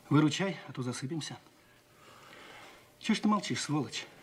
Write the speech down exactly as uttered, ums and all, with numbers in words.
Выручай, а то засыпемся. Чего ж ты молчишь, сволочь?